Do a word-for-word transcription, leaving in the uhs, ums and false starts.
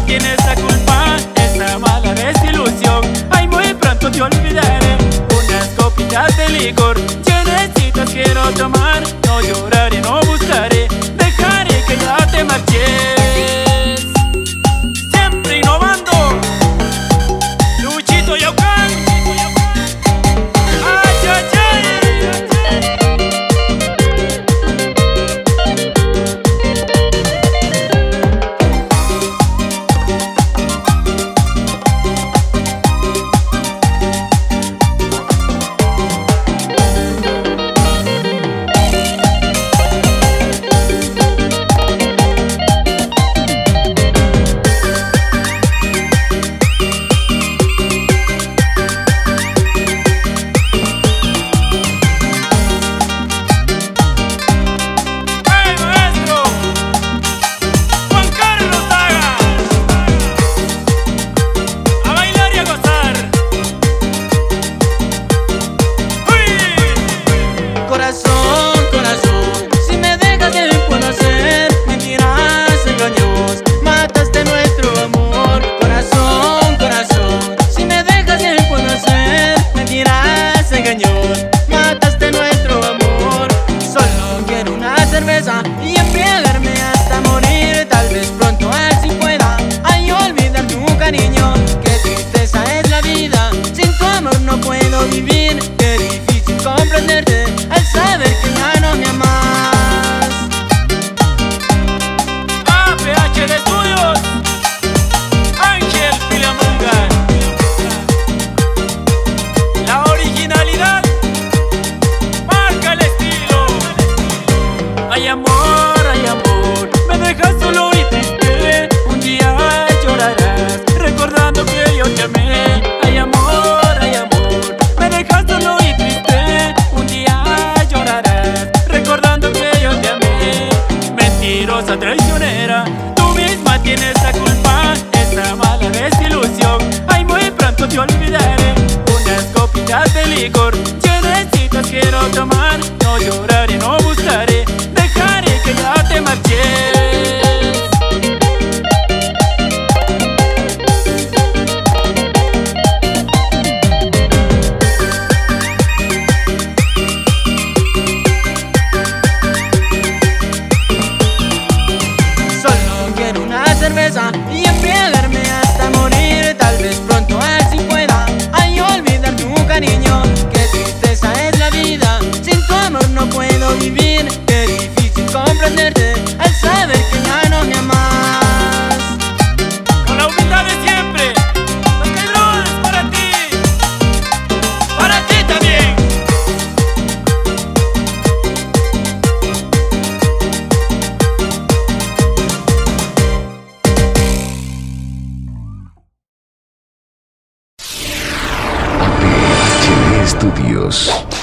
tienes la culpa, esa mala desilusión. Ay, muy pronto te olvidaré. Unas copitas de licor llenecitas quiero tomar. No lloraré, no buscaré, dejaré que ya te marches. Siempre innovando, Luchito Yaucán. Ay, ay, ay. Corazón, corazón, si me dejas ¿qué puedo hacer? Mentiras, engaños, mataste nuestro amor. Corazón, corazón, si me dejas ¿qué puedo hacer? Mentiras, engaños, mataste nuestro amor. Solo quiero una cerveza y embriagarme hasta morir. Tal vez pronto así pueda, ay, olvidar tu cariño. Qué tristeza es la vida, sin tu amor no puedo vivir. Qué difícil comprenderte al saber que ya no me amas. A P H de Estudios, Ángel Pilamonga. La originalidad marca el estilo. Ay, amor, ay, amor, me dejas solo y triste. Un día llorarás recordando que yo te amé. Ay, amor, ay, amor, me dejas solo y triste. Un día llorarás recordando que yo te amé. Mentirosa, traicionera, tú misma tienes la culpa, esa mala desilusión. Ay, muy pronto te olvidaré. Unas copitas de licor llenecitas quiero tomar. No lloraré, no buscaré, dejaré que ya te marches. Solo quiero una cerveza y embriagarme hasta morir. Tal vez pronto así pueda, ay, olvidar tu cariño. Qué tristeza es la vida, sin tu amor no puedo vivir. Qué difícil comprenderte al saber que ya no me amas. Con la humildad de siempre, los Caibrones para ti, para ti también. H D Estudios.